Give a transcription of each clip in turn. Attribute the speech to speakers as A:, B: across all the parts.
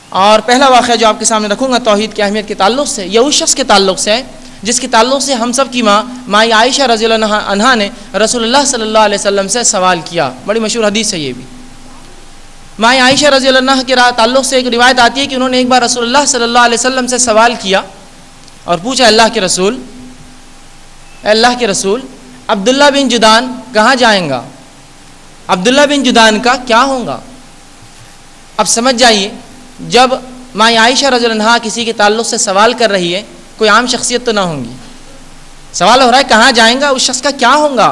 A: और पहला वाक़या जो आपके सामने रखूँगा तौहीद की अहमियत के ताल्लुक़ से, यह उस शख्स के ताल्लुक़ से है जिसके ताल्लुक़ से हम सब की माँ आयशा रज़ियल्लाहु अन्हा ने रसूलुल्लाह सल्लल्लाहु अलैहि वसल्लम से सवाल किया। बड़ी मशहूर हदीस है ये भी। माँ आयशा रज़ियल्लाहु अन्हा के ताल्लुक़ से एक रिवायत आती है कि उन्होंने एक बार रसूलुल्लाह सल्लल्लाहु अलैहि वसल्लम से सवाल किया और पूछा, अल्लाह के रसूल अब्दुल्ला बिन जुदान कहाँ जाएंगा, अब्दुल्ला बिन जुदान का क्या होगा। अब समझ जाइए, जब माँ आयशा रज़ियल्लाहु अन्हा किसी के ताल्लुक़ से सवाल कर रही है, कोई आम शख्सियत तो ना होंगी, सवाल हो रहा है कहाँ जाएंगा, उस शख्स का क्या होगा।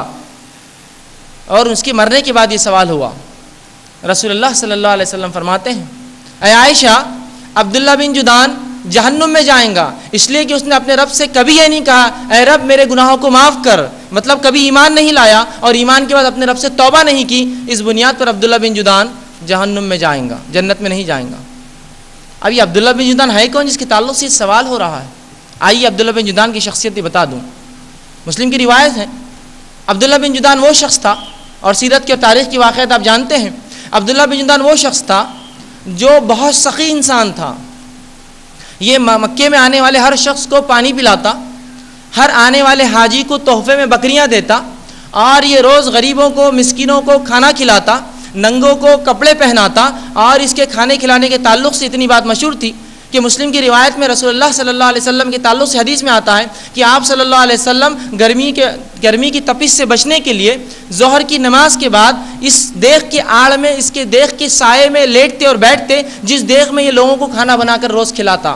A: और उसके मरने के बाद ये सवाल हुआ। रसूलुल्लाह सल्लल्लाहु अलैहि वसल्लम फरमाते हैं, ऐ आयशा, अब्दुल्ला बिन जुदान जहन्नुम में जाएंगा, इसलिए कि उसने अपने रब से कभी ये नहीं कहा, ऐ रब मेरे गुनाहों को माफ़ कर, मतलब कभी ईमान नहीं लाया और ईमान के बाद अपने रब से तौबा नहीं की। इस बुनियाद पर अब्दुल्ला बिन जुदान जहन्नुम में जाएंगा, जन्नत में नहीं जाएंगा। अब ये अब्दुल्ला बिन जुदान है कौन जिसके ताल्लुक़ से सवाल हो रहा है। आइए अब्दुल्ला बिन जुदान की शख्सियत बता दूँ। मुस्लिम की रिवायत है, अब्दुल्ला बिन जुदान वो शख्स था, और सीरत की और तारीख़ की वाक़यात आप जानते हैं, अब्दुल्ला बिन जुदान वो शख्स था जो बहुत सख़ी इंसान था। ये मक्के में आने वाले हर शख्स को पानी पिलाता, हर आने वाले हाजी को तोहफे में बकरियां देता, और ये रोज़ गरीबों को, मिस्किनों को खाना खिलाता, नंगों को कपड़े पहनाता। और इसके खाने खिलाने के ताल्लुक़ से इतनी बात मशहूर थी कि मुस्लिम की रिवायत में रसूलुल्लाह सल्लल्लाहु अलैहि वसल्लम के ताल्लुक़ से हदीस में आता है कि आप सल्लल्लाहु अलैहि वसल्लम गर्मी की तपिश से बचने के लिए ज़ोहर की नमाज के बाद इस देख के आड़ में, इसके देख के साये में लेटते और बैठते, जिस देख में ये लोगों को खाना बनाकर रोज़ खिलाता।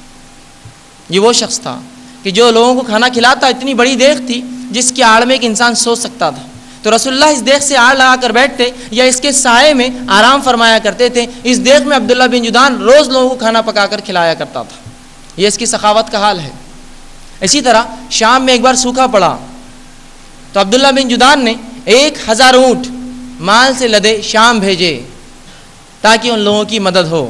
A: ये वो शख्स था कि जो लोगों को खाना खिलाता। इतनी बड़ी देख थी जिसके आड़ में एक इंसान सो सकता था। तो रसूलुल्लाह इस देख से आड़ लगा कर बैठते या इसके साये में आराम फरमाया करते थे। इस देख में अब्दुल्ला बिन जुदान रोज़ लोगों को खाना पकाकर खिलाया करता था। ये इसकी सखावत का हाल है। इसी तरह शाम में एक बार सूखा पड़ा तो अब्दुल्ला बिन जुदान ने 1000 ऊँट माल से लदे शाम भेजे ताकि उन लोगों की मदद हो।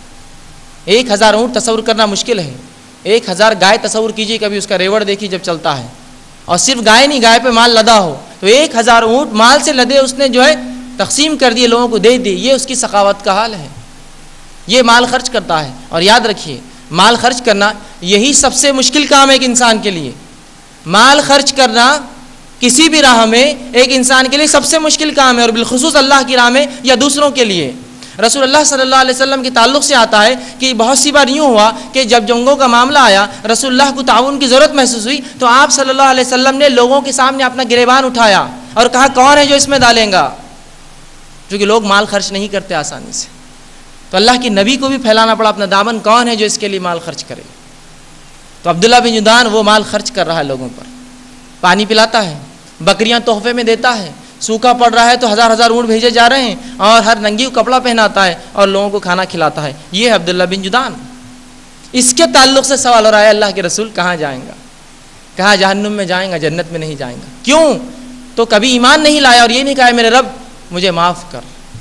A: 1000 ऊँट तस्वुर करना मुश्किल है। 1000 गाय तस्वुर कीजिए, कभी उसका रेवड़ देखिए जब चलता है, और सिर्फ गाय नहीं, गाय पे माल लदा हो। तो 1000 ऊँट माल से लदे उसने जो है तकसीम कर दिए, लोगों को दे दिए। ये उसकी सखावत का हाल है। ये माल खर्च करता है। और याद रखिए, माल खर्च करना यही सबसे मुश्किल काम है एक इंसान के लिए। माल खर्च करना किसी भी राह में एक इंसान के लिए सबसे मुश्किल काम है, और बिलखुसूस अल्लाह की राह में या दूसरों के लिए। रसूलुल्लाह सल्लल्लाहु अलैहि वसल्लम के ताल्लुक़ से आता है कि बहुत सी बार यूँ हुआ कि जब जंगों का मामला आया, रसूलुल्लाह को ताउन की ज़रूरत महसूस हुई, तो आप सल्लल्लाहु अलैहि वसल्लम ने लोगों के सामने अपना गिरेबान उठाया और कहा, कौन है जो इसमें डालेगा। क्योंकि लोग माल खर्च नहीं करते आसानी से, तो अल्लाह के नबी को भी फैलाना पड़ा अपना दामन, कौन है जो इसके लिए माल खर्च करे। तो अब्दुल्ला बिन जुदान वो माल खर्च कर रहा है, लोगों पर पानी पिलाता है, बकरियाँ तोहफे में देता है, सूखा पड़ रहा है तो 1000 ऊँट भेजे जा रहे हैं, और हर नंगी को कपड़ा पहनाता है और लोगों को खाना खिलाता है। ये है अब्दुल्ला बिन जुदान। इसके ताल्लुक़ से सवाल हो रहा है, अल्लाह के रसूल कहाँ जाएंगा, कहा जहन्नुम में जाएंगा, जन्नत में नहीं जाएंगा। क्यों? तो कभी ईमान नहीं लाया और ये नहीं कहा मेरे रब मुझे माफ़ कर।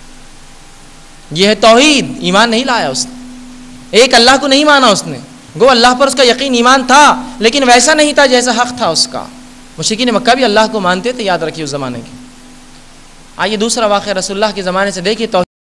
A: यह है तौहीद। ईमान नहीं लाया उसने, एक अल्लाह को नहीं माना उसने। गो अल्लाह पर उसका यकीन ईमान था, लेकिन वैसा नहीं था जैसा हक़ था उसका। मुशरिकीन मक्का भी अल्लाह को मानते थे, याद रखिए उस ज़माने के। आइए दूसरा वाक़या रसूलुल्लाह के ज़माने से देखिए।